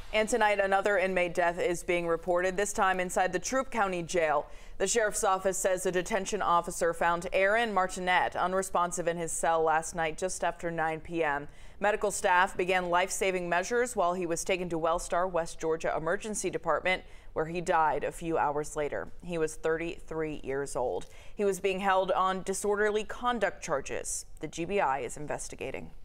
And tonight, another inmate death is being reported, this time inside the Troup County Jail. The sheriff's office says a detention officer found Aaron Martinette unresponsive in his cell last night just after 9 p.m. Medical staff began life-saving measures while he was taken to Wellstar, West Georgia Emergency Department, where he died a few hours later. He was 33 years old. He was being held on disorderly conduct charges. The GBI is investigating.